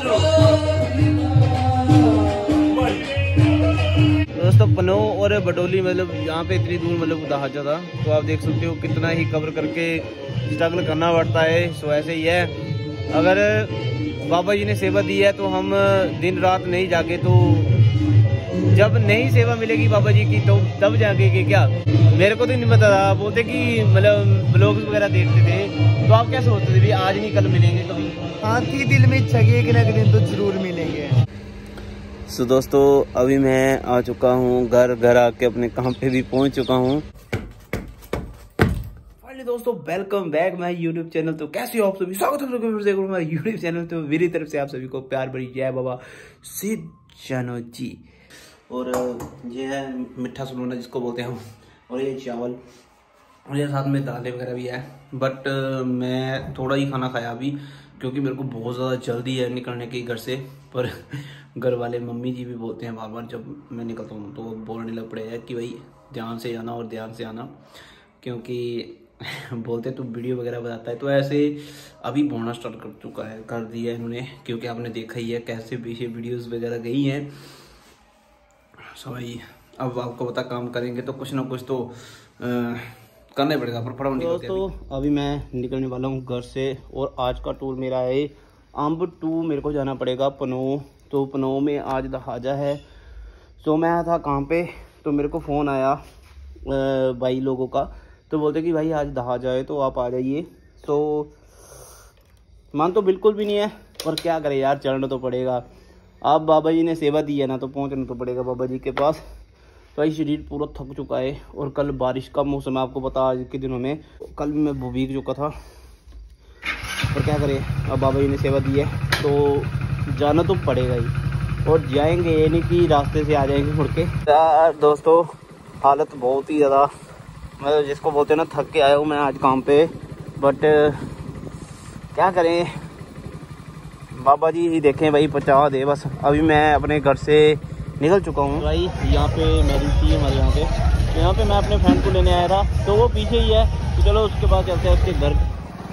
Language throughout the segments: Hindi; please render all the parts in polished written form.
दोस्तों पनो और बडोली मतलब यहाँ पे इतनी दूर मतलब दहाजा था, तो आप देख सकते हो कितना ही कवर करके स्ट्रगल करना पड़ता है। सो ऐसे ही है, अगर बाबा जी ने सेवा दी है तो हम दिन रात नहीं जाके, तो जब नहीं सेवा मिलेगी बाबा जी की तो तब जाके कि क्या, मेरे को तो नहीं पता था। बोलते कि मतलब ब्लॉग्स वगैरह देखते थे, तो आप क्या सोचते थे भी आज नहीं कल मिलेंगे कभी? हाँ थी दिल में इच्छा की एक ना एक दिन तो जरूर मिलेंगे। सो दोस्तों अभी मैं आ चुका हूँ घर आके अपने काम पे भी पहुँच चुका हूँ। दोस्तों welcome back my YouTube channel. तो कैसे हो आप सभी, स्वागत है फिर से हमारे यूट्यूब चैनल। तो मेरी तरफ से आप सभी को प्यार भरी जय बाबा सिद्ध जानो जी। और ये है मिठा सलोना जिसको बोलते हैं हम, और ये चावल, और ये साथ में दालें वगैरह भी है। बट मैं थोड़ा ही खाना खाया अभी, क्योंकि मेरे को बहुत ज़्यादा जल्दी है निकलने की घर से। पर घर वाले मम्मी जी भी बोलते हैं बार बार जब मैं निकलता हूँ, तो वो बोलने लग पड़े हैं कि भाई ध्यान से आना और ध्यान से आना, क्योंकि बोलते तो वीडियो वगैरह बनाता है। तो ऐसे अभी बोलना स्टार्ट कर दिया है इन्होंने, क्योंकि आपने देखा ही है कैसे पीछे वीडियोस वगैरह गई हैं। सो भाई अब आपको पता काम करेंगे तो कुछ ना कुछ तो करना ही पड़ेगा। पर फटाफट तो अभी मैं निकलने वाला हूँ घर से, और आज का टूर मेरा है अम्ब टू। मेरे को जाना पड़ेगा पनो, तो पनो में आज दहाजा है। तो मैं था काम पे, तो मेरे को फ़ोन आया भाई लोगों का, तो बोलते कि भाई आज दहाजा है तो आप आ जाइए। तो मन तो बिल्कुल भी नहीं है, पर क्या करें यार, चलना तो पड़ेगा। आप बाबा जी ने सेवा दी है ना, तो पहुंचना तो पड़ेगा बाबा जी के पास। तो भाई शरीर पूरा थक चुका है, और कल बारिश का मौसम है, आपको पता आज के दिनों में। कल भी मैं भीग चुका था, पर क्या करें, अब बाबा जी ने सेवा दी है तो जाना तो पड़ेगा ही। और जाएंगे, ये नहीं कि रास्ते से आ जाएंगे मुड़ के। यार दोस्तों हालत बहुत ही ज़्यादा, मतलब जिसको बोलते हैं ना, थक के आया हूँ मैं आज काम पे। बट क्या करें, बाबा जी ही देखें भाई, पहुँचा दे बस। अभी मैं अपने घर से निकल चुका हूँ भाई। यहाँ पे मैरिज थी हमारे यहाँ पे, तो यहाँ पे मैं अपने फ्रेंड को लेने आया था, तो वो पीछे ही है। तो चलो उसके पास चलते हैं, उसके घर।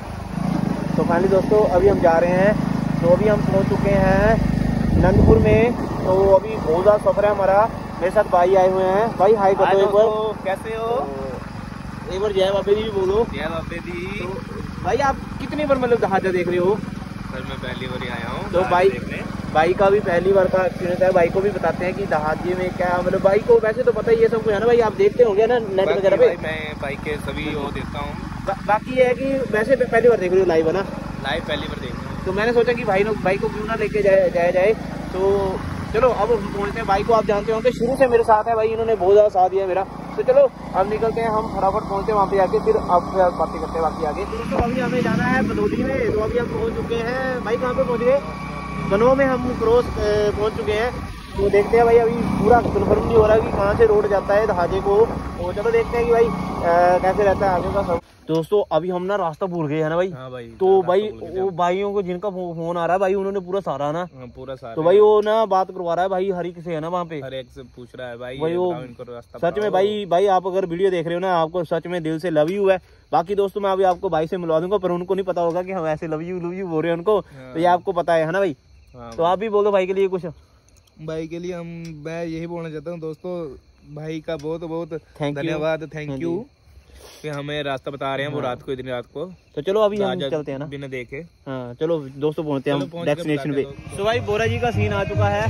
तो फाइनली दोस्तों अभी हम जा रहे हैं। तो अभी हम पहुँच चुके हैं नंदपुर में। तो अभी बहुत ज़्यादा सफ़र है हमारा। मेरे साथ भाई आए हुए हैं। भाई हाई कर दो एक बार। कैसे हो? एक बार जय बाबे दी भी बोलो। जय बाबे दी। तो भाई आप कितनी बार मतलब दहाजा देख रहे हो? सर मैं पहली बार ही आया हूँ। तो भाई का भी पहली बार का एक्सपीरियंस है। भाई को भी बताते हैं कि दहाजे में क्या, मतलब भाई को वैसे तो पता ही है सब कुछ है ना भाई, आप देखते होंगे ना नेट वगैरह पे। मैं बाइक के सभी वो देखता हूँ। बाकी ये है कि वैसे पहली बार देख रही हो लाइव, है ना? लाइव पहली बार देख रहा हूँ। तो मैंने सोचा कि भाई को क्यों ना लेके जाया जाए। तो चलो अब पहुँचते हैं। भाई को आप जानते होंगे, शुरू से मेरे साथ है भाई, इन्होंने बहुत ज़्यादा साथ दिया मेरा। तो चलो अब निकलते हैं, हम फटाफट पहुँचते हैं वहाँ पे जाके, फिर आपसे बातें करते हैं बाकी आगे। तो अभी हमें जाना है बदौली में। तो अभी हम पहुँच चुके हैं। भाई कहाँ पे पहुँच गए? बनों में हम क्रॉस पहुँच चुके हैं। तो देखते हैं भाई, अभी पूरा कन्फर्म नहीं हो रहा कि कहाँ से रोड जाता है दहाजे को। तो चलो देखते हैं कि भाई कैसे रहता है आगे का सब। दोस्तों अभी हम ना रास्ता भूल गए है ना भाई। हाँ भाई। तो भाई वो भाइयों को जिनका फोन आ रहा है भाई, उन्होंने पूरा सारा ना पूरा सारा, तो भाई वो ना बात करवा रहा है भाई, हर एक से है ना वहाँ पे, हर एक से पूछ रहा है भाई वो इनको रास्ता। सच में भाई आप अगर वीडियो देख रहे हो ना, आपको सच में दिल से लव यू है। बाकी दोस्तों मैं अभी आपको भाई से मिलवा दूंगा, पर उनको नहीं पता होगा कि हम ऐसे लव यू बोल रहे हैं उनको। तो ये आपको पता है ना भाई। तो आप भी बोलो भाई के लिए कुछ। भाई के लिए मैं यही बोलना चाहता हूँ दोस्तों, भाई का बहुत बहुत धन्यवाद, थैंक यू कि हमें रास्ता बता रहे हैं। वो रात को, इतनी रात को। तो चलो अभी हम चलते हैं ना बिना देखे। हाँ चलो दोस्तों पहुँचते हैं हम डेस्टिनेशन पे। तो भाई बोरा जी का सीन आ चुका है,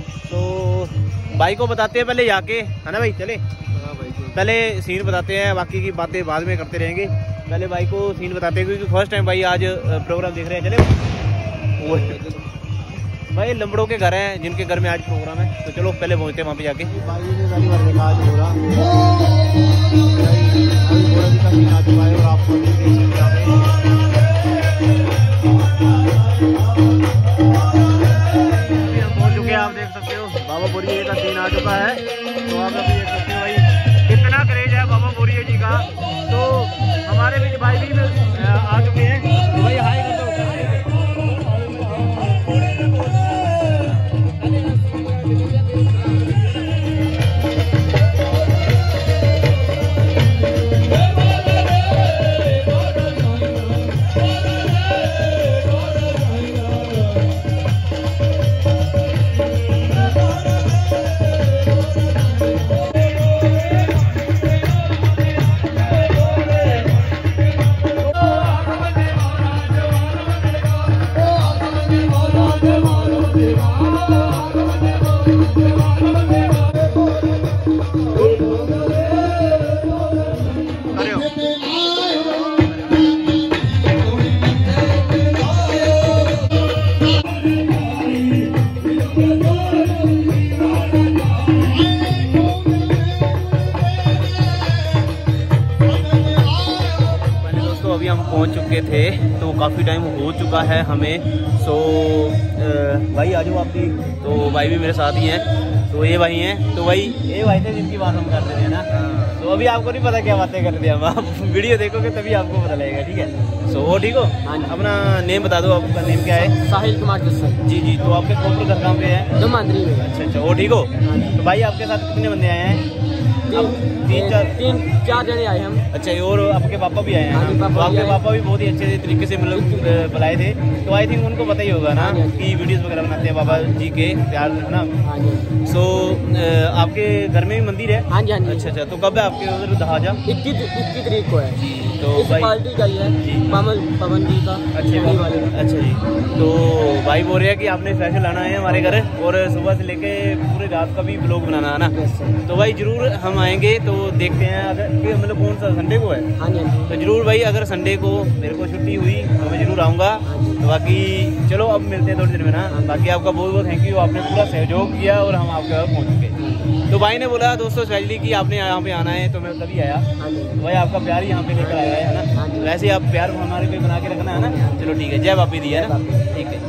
तो भाई को बताते हैं पहले जाके, है ना भाई? चले पहले सीन बताते हैं, बाकी की बातें बाद में करते रहेंगे। पहले भाई को सीन बताते हैं, क्योंकि फर्स्ट टाइम भाई आज प्रोग्राम देख रहे हैं। चले भाई लंबड़ों के घर हैं जिनके घर में आज प्रोग्राम है। तो चलो पहले पहुँचते हैं वहाँ पे जाके। भाई ने पहली बार देखा आज प्रोग्राम, और आप पहुँच चुके हैं। आप देख सकते हो बाबा बोरिये का सीन आ चुका है। तो आप अभी देख सकते हो भाई कितना क्रेज है बाबा बोरिये जी का। तो हमारे बीच भाई भी आ चुके हैं। तो भाई हाई कर दो। तो काफ़ी टाइम हो चुका है हमें। सो भाई आ जाओ आप भी, तो भाई भी मेरे साथ ही हैं। तो ये भाई हैं, तो भाई ये भाई थे जिनकी बात हम कर रहे थे ना। तो अभी आपको नहीं पता क्या बातें कर रहे थे हम, आप वीडियो देखोगे तभी आपको पता लगेगा, ठीक है। सो वो ठीक हो? हाँ जी। अपना नेम बता दो, आपका नेम क्या है? साहिल कुमार जस्सर। जी जी। तो आपके प्रॉपर घर कहाँ पे है? जो मांदरी में। अच्छा अच्छा, वो ठीक हो? तो भाई आपके साथ कितने बंदे आए हैं? तीन चार जने आए हम। अच्छा, और आपके पापा भी आए हैं? हाँ जी, तो आपके पापा भी बहुत ही अच्छे तरीके से मतलब बुलाए थे। तो आई थिंक उनको पता ही होगा ना कि वीडियोस वगैरह बनाते हैं बाबा जी के प्यार, है ना? हाँ जी। सो आपके घर में भी मंदिर है? हाँ जी हाँ जी। अच्छा अच्छा। तो कब है आपके उधर दहाजा? 21 तारीख को है जी। तो भाई पार्टी का ही है जी, पवन जी का। अच्छे वाले। अच्छा जी। तो भाई बोल रहे हैं कि आपने स्पेशल आना है हमारे घर, और सुबह से लेके पूरी रात का भी ब्लॉग बनाना है ना। तो भाई जरूर हम आएंगे, तो देखते हैं अगर कि मतलब कौन सा संडे को है। हाँ जी। तो जरूर भाई, अगर संडे को मेरे को छुट्टी हुई तो मैं जरूर आऊँगा। तो बाकी चलो अब मिलते हैं थोड़ी देर में ना। बाकी आपका बहुत बहुत थैंक यू, आपने पूरा सहयोग किया और हम आपके घर पहुँच चुके। तो भाई ने बोला दोस्तों स्पेशली कि आपने यहाँ पे आना है, तो मैं तभी आया। तो भाई आपका प्यार ही यहाँ पे लेकर आया है ना। वैसे आप प्यार हमारे पे बना के रखना है ना। चलो ठीक है, जय बापी दी है ना, ठीक है।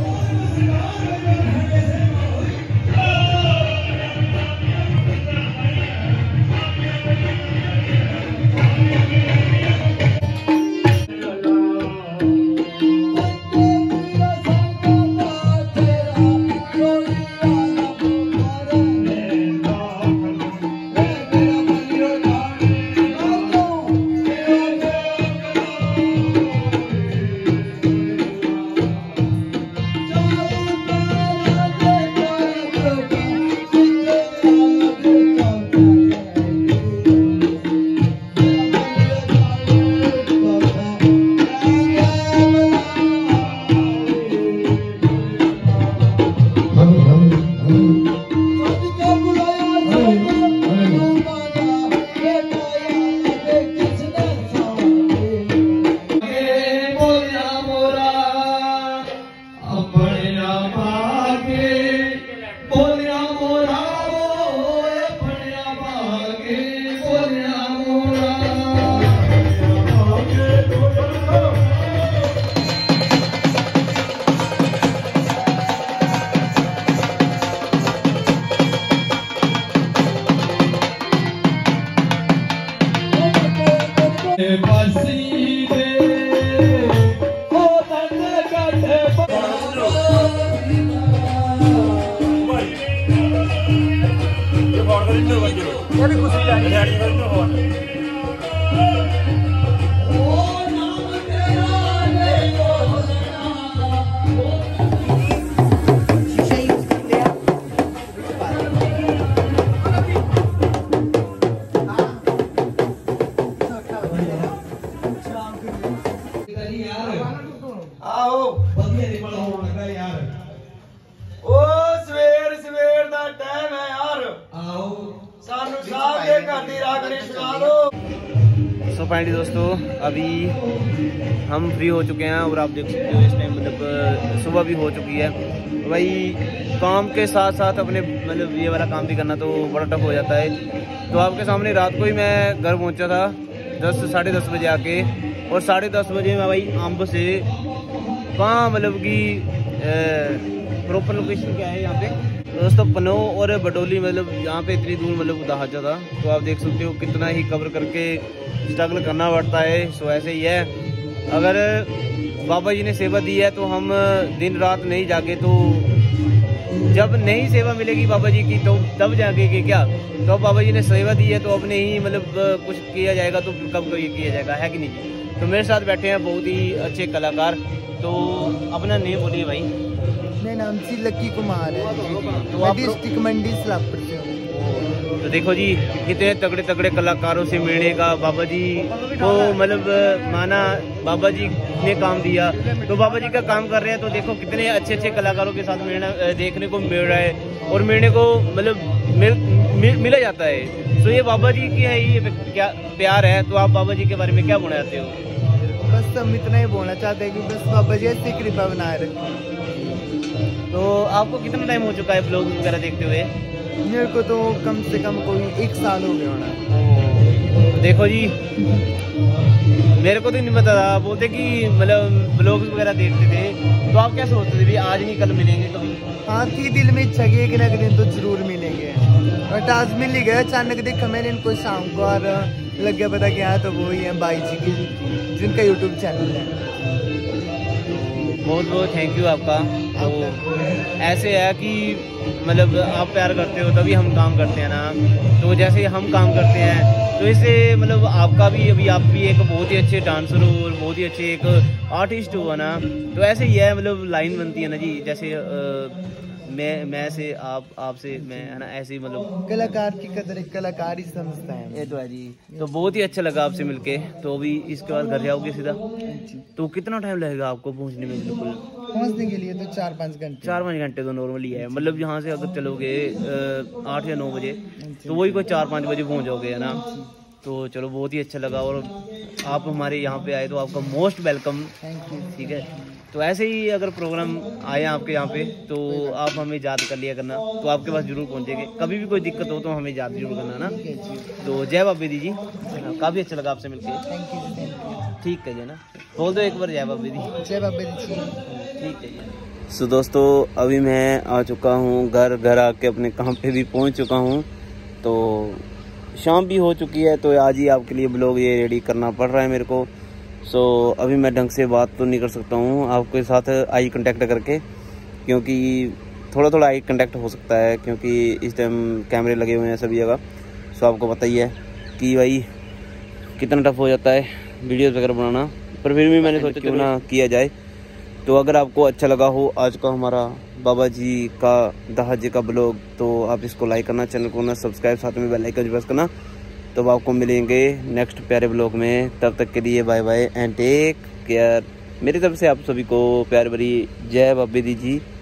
सो फाइनली दोस्तों अभी हम फ्री हो चुके हैं और आप देख सकते हो इस टाइम मतलब सुबह भी हो चुकी है। भाई काम के साथ साथ अपने मतलब ये वाला काम भी करना तो बड़ा टफ हो जाता है। तो आपके सामने रात को ही मैं घर पहुंचा था 10 साढ़े 10 बजे आके, और 10:30 बजे मैं भाई अम्ब से कहाँ मतलब कि प्रॉपर लोकेशन क्या है यहाँ पे दोस्तों, पनो और बडोली, मतलब यहाँ पे इतनी दूर मतलब दहाजा था। तो आप देख सकते हो कितना ही कवर करके स्ट्रगल करना पड़ता है। सो ऐसे ही है, अगर बाबा जी ने सेवा दी है तो हम दिन रात नहीं जागे, तो जब नहीं सेवा मिलेगी बाबा जी की तो तब जागेंगे क्या। तो बाबा जी ने सेवा दी है तो अपने ही मतलब कुछ किया जाएगा, तो कब ये किया जाएगा, है कि नहीं। तो मेरे साथ बैठे हैं बहुत ही अच्छे कलाकार। तो अपना नेम बोलिए भाई। मेरा नाम सी लक्की कुमार है। तो मैं आप डिस्ट्रिक्ट मंडी सलाहपुर से हूँ। तो देखो जी कितने तगड़े तगड़े कलाकारों से मिलने का बाबा जी को मतलब माना, बाबा जी ने काम दिया तो बाबा जी का काम कर रहे हैं। तो देखो कितने अच्छे अच्छे कलाकारों के साथ मिलना देखने को मिल रहा है और मिलने को मतलब मिला जाता है। तो ये बाबा जी की है, ये क्या प्यार है। तो आप बाबा जी के बारे में क्या बोलना चाहते हो? बस हम इतना ही बोलना चाहते हैं कि बस बाबा जी ऐसी कृपा बनाए रखें। तो आपको कितना टाइम हो चुका है ब्लॉग वगैरह देखते हुए? मेरे को तो कम से कम कोई 1 साल हो गया होना। देखो जी, मेरे को तो नहीं पता था, बोलते कि मतलब ब्लॉग्स वगैरह देखते थे, तो आप क्या सोचते थे भी आज नहीं कल मिलेंगे कभी? हाँ थी दिल में इच्छा की एक ना एक दिन तो जरूर मिलेंगे, बट आज मिल ही गया। अचानक देखा मैंने इनको शाम को और लग गया पता कि हाँ तो वो ही है बाई जी की, जिनका यूट्यूब चैनल है। बहुत बहुत थैंक यू आपका। तो ऐसे है कि मतलब आप प्यार करते हो तभी हम काम करते हैं ना, तो जैसे हम काम करते हैं तो इससे मतलब आपका भी, अभी आप भी एक बहुत ही अच्छे डांसर हो और बहुत ही अच्छे एक आर्टिस्ट हो ना, तो ऐसे ही है, मतलब लाइन बनती है ना जी, जैसे मैं से आपसे मैं, है ना, ऐसे ही मतलब कलाकार की कदर एक कलाकार ही समझता है। ये तो है जी। तो बहुत ही अच्छा लगा आपसे मिलके। तो अभी इसके बाद घर जाओगे सीधा? तो कितना टाइम लगेगा आपको पहुंचने में? बिल्कुल पहुंचने के लिए तो 4-5 घंटे। 4-5 घंटे तो नॉर्मली है, मतलब यहाँ से अगर चलोगे 8 या 9 बजे तो वही कोई 4-5 बजे पहुँच जाओगे, है ना। तो चलो बहुत ही अच्छा लगा, और आप हमारे यहाँ पे आए तो आपका मोस्ट वेलकम। ठीक है, तो ऐसे ही अगर प्रोग्राम आए आपके यहाँ पे तो आप हमें याद कर लिया करना, तो आपके पास जरूर पहुँचेंगे। कभी भी कोई दिक्कत हो तो हमें याद जरूर करना ना। तो जय बाबे दी जी, काफ़ी अच्छा लगा आपसे मिलके। ठीक है जी ना, बोल दो एक बार जय बाबे दी। जय बाबे दी। ठीक है जी। सो दोस्तों, अभी मैं आ चुका हूँ घर आके अपने काम पे भी पहुँच चुका हूँ। तो शाम भी हो चुकी है, तो आज ही आपके लिए ब्लॉग ये रेडी करना पड़ रहा है मेरे को। सो अभी मैं ढंग से बात तो नहीं कर सकता हूँ आपके साथ आई कांटेक्ट करके, क्योंकि थोड़ा थोड़ा आई कांटेक्ट हो सकता है, क्योंकि इस टाइम कैमरे लगे हुए हैं सभी जगह। सो आपको पता ही है कि भाई कितना टफ हो जाता है वीडियोस वगैरह बनाना, पर फिर भी मैंने सोचा क्यों ना किया जाए। तो अगर आपको अच्छा लगा हो आज का हमारा बाबा जी का दाहद जी का ब्लॉग, तो आप इसको लाइक करना, चैनल को ना सब्सक्राइब, साथ में बेल आइकन प्रेस करना। तो आपको मिलेंगे नेक्स्ट प्यारे ब्लॉग में, तब तक के लिए bye bye and take care. मेरी तरफ से आप सभी को प्यार भरी जय बाबे दी जी।